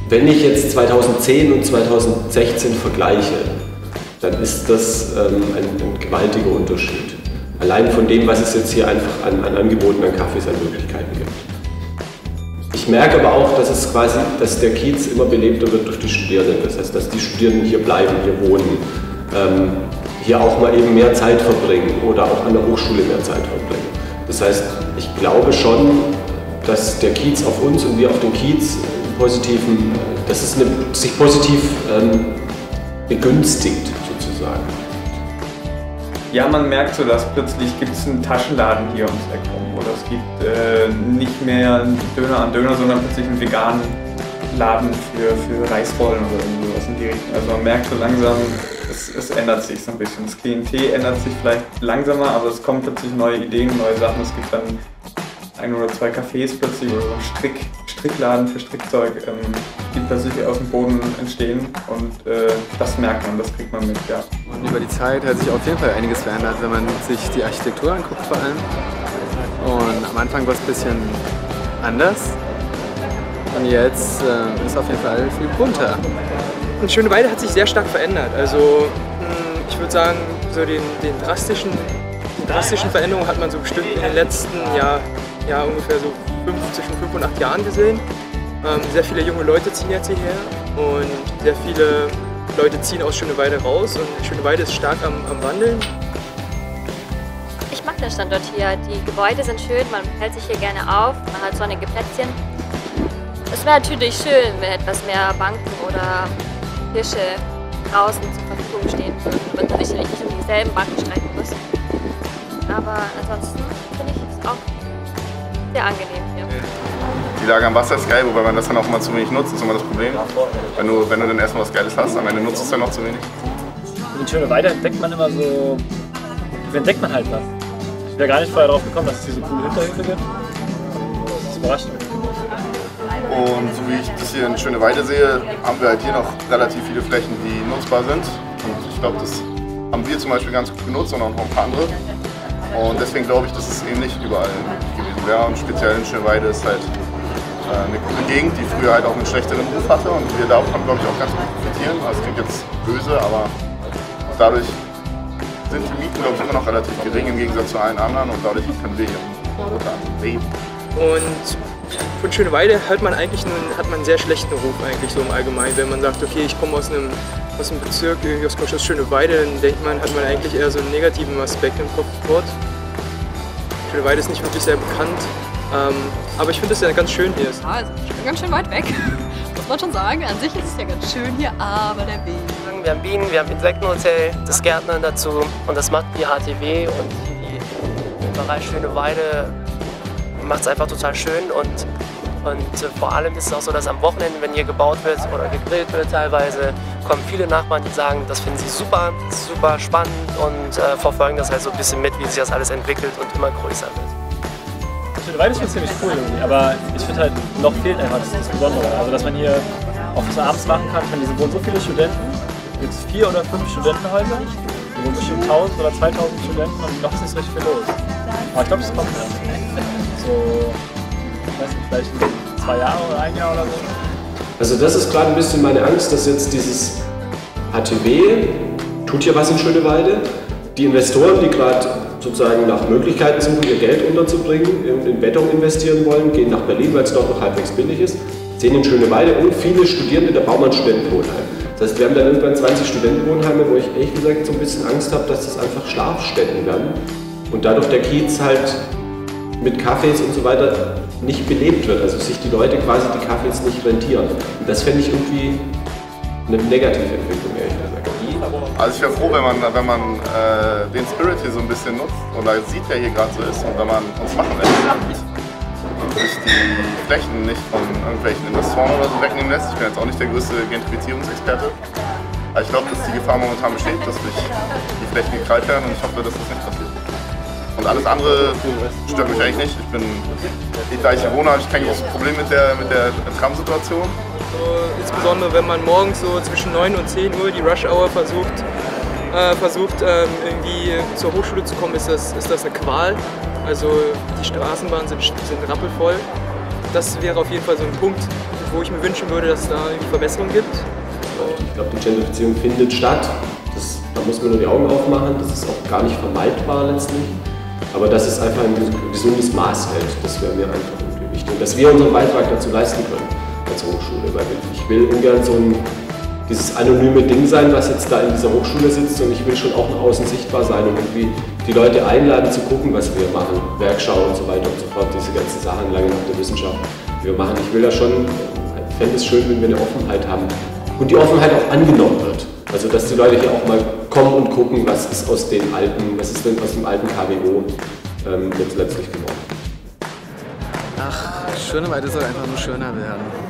Wenn ich jetzt 2010 und 2016 vergleiche, dann ist das ein gewaltiger Unterschied. Allein von dem, was es jetzt hier einfach an Angeboten an Cafés, an Möglichkeiten gibt. Ich merke aber auch, dass der Kiez immer belebter wird durch die Studierenden. Das heißt, dass die Studierenden hier bleiben, hier wohnen, hier auch mal eben mehr Zeit verbringen oder auch an der Hochschule mehr Zeit verbringen. Das heißt, ich glaube schon, dass der Kiez auf uns und wir auf den Kiez dass es sich positiv begünstigt, sozusagen. Ja, man merkt so, dass plötzlich gibt es einen Taschenladen hier ums Eck rum. Oder es gibt nicht mehr Döner an Döner, sondern plötzlich einen veganen Laden für Reisrollen oder irgendwas in die Richtung. Also man merkt so langsam, es ändert sich so ein bisschen. Das Klientel ändert sich vielleicht langsamer, aber es kommen plötzlich neue Ideen, neue Sachen. Es gibt dann 1 oder 2 Cafés plötzlich oder so ein Strickladen für Strickzeug, die plötzlich aus dem Boden entstehen und das merkt man, das kriegt man mit, ja. Und über die Zeit hat sich auf jeden Fall einiges verändert, wenn man sich die Architektur anguckt vor allem. Und am Anfang war es ein bisschen anders und jetzt ist auf jeden Fall viel bunter. Und Schöneweide hat sich sehr stark verändert. Also ich würde sagen, so die drastischen Veränderungen hat man so bestimmt in den letzten ungefähr so zwischen 5 und 8 Jahren gesehen. Sehr viele junge Leute ziehen jetzt hierher und sehr viele Leute ziehen aus Schöneweide raus und Schöneweide ist stark am Wandeln. Ich mag den Standort hier. Die Gebäude sind schön, man hält sich hier gerne auf, man hat sonnige Plätzchen. Es wäre natürlich schön, wenn etwas mehr Banken oder Tische draußen zur Verfügung stehen würden, damit man sicherlich nicht um dieselben Banken streiten muss. Aber ansonsten finde ich es auch sehr angenehm hier. Die Lage am Wasser ist geil, wobei man das dann auch immer zu wenig nutzt, das ist immer das Problem. Wenn du dann erstmal was Geiles hast, am Ende nutzt es dann noch zu wenig. In Schöneweide entdeckt man immer so, entdeckt man halt was. Ich wäre gar nicht vorher drauf gekommen, dass es hier so coole Hinterhöfe gibt. Das ist überraschend. Und so wie ich das hier in Schöneweide sehe, haben wir halt hier noch relativ viele Flächen, die nutzbar sind. Und ich glaube, das haben wir zum Beispiel ganz gut genutzt und auch noch ein paar andere. Und deswegen glaube ich, dass es eben nicht überall gewesen wäre. Und speziell in Schöneweide ist halt eine gute Gegend, die früher halt auch einen schlechteren Ruf hatte. Und wir davon, glaube ich, auch ganz gut profitieren. Also es klingt jetzt böse, aber dadurch sind die Mieten, glaube ich, immer noch relativ gering im Gegensatz zu allen anderen. Und dadurch können wir hier unter anderem leben. Und von Schöneweide hat man einen sehr schlechten Ruf eigentlich so im Allgemeinen. Wenn man sagt, okay, ich komme aus einem Bezirk, aus Schöneweide, dann hat man eigentlich eher so einen negativen Aspekt im Kopf dort. Schöneweide ist nicht wirklich sehr bekannt, aber ich finde es ja ganz schön hier. Ja, es ist ganz schön weit weg, muss man schon sagen. An sich ist es ja ganz schön hier, aber der Weg. Wir haben Bienen, wir haben Insektenhotel, das Gärtnern dazu und das macht die HTW und im Bereich Schöneweide macht es einfach total schön und vor allem ist es auch so, dass am Wochenende, wenn hier gebaut wird oder gegrillt wird teilweise, kommen viele Nachbarn, die sagen, das finden sie super, super spannend und verfolgen das halt so ein bisschen mit, wie sich das alles entwickelt und immer größer wird. Schöneweide ist schon ziemlich cool irgendwie, aber ich finde halt, noch fehlt einfach das Besondere. Also dass man hier auch was man abends machen kann. Hier wohnen so viele Studenten, jetzt 4 oder 5 Studentenhäuser, hier wohnen bestimmt 1000 oder 2000 Studenten und noch ist nicht so richtig viel los. Aber ich glaube, es kommt ja. So, ich weiß nicht, vielleicht 2 Jahre oder 1 Jahr oder so. Also das ist gerade ein bisschen meine Angst, dass jetzt dieses HTW tut hier was in Schöneweide. Die Investoren, die gerade sozusagen nach Möglichkeiten suchen, ihr Geld unterzubringen, in Beton investieren wollen, gehen nach Berlin, weil es dort noch halbwegs billig ist, sehen in Schöneweide und viele Studierende der Baumann-Studentenwohnheim. Das heißt, wir haben dann irgendwann 20 Studentenwohnheime, wo ich ehrlich gesagt so ein bisschen Angst habe, dass das einfach Schlafstätten werden und dadurch der Kiez halt mit Cafés und so weiter nicht belebt wird, also sich die Leute quasi die Cafés nicht rentieren. Und das fände ich irgendwie eine Negativentwicklung, ehrlich gesagt. Also ich wäre froh, wenn man den Spirit hier so ein bisschen nutzt und da sieht, wer hier gerade so ist und wenn man uns machen lässt und sich die Flächen nicht von irgendwelchen Investoren oder so wegnehmen lässt. Ich bin jetzt auch nicht der größte Gentrifizierungsexperte, aber ich glaube, dass die Gefahr momentan besteht, dass sich die Flächen gekrallt werden und ich hoffe, dass das nicht passiert. Und alles andere stört mich eigentlich nicht. Da ich hier wohne, habe ich kein großes Problem mit der Tram-Situation. So, insbesondere wenn man morgens so zwischen 9 und 10 Uhr die Rush-Hour versucht irgendwie zur Hochschule zu kommen, ist das eine Qual. Also die Straßenbahnen sind rappelvoll. Das wäre auf jeden Fall so ein Punkt, wo ich mir wünschen würde, dass es da irgendwie Verbesserungen gibt. Ich glaube, die Gentrifizierung findet statt. Da muss man nur die Augen aufmachen. Das ist auch gar nicht vermeidbar letztlich. Aber dass es einfach ein gesundes Maß hält, das wäre mir einfach irgendwie wichtig. Und dass wir unseren Beitrag dazu leisten können als Hochschule. Weil ich will ungern so dieses anonyme Ding sein, was jetzt da in dieser Hochschule sitzt, und ich will schon auch nach außen sichtbar sein und irgendwie die Leute einladen zu gucken, was wir machen, Werkschau und so weiter und so fort, diese ganzen Sachen lange nach der Wissenschaft, die wir machen. Ich will da schon, ich fände es schön, wenn wir eine Offenheit haben und die Offenheit auch angenommen wird. Also dass die Leute hier auch mal kommen und gucken, was ist aus den alten, was ist denn aus dem alten KWO jetzt letztlich geworden. Ach, Schöneweide soll einfach nur schöner werden.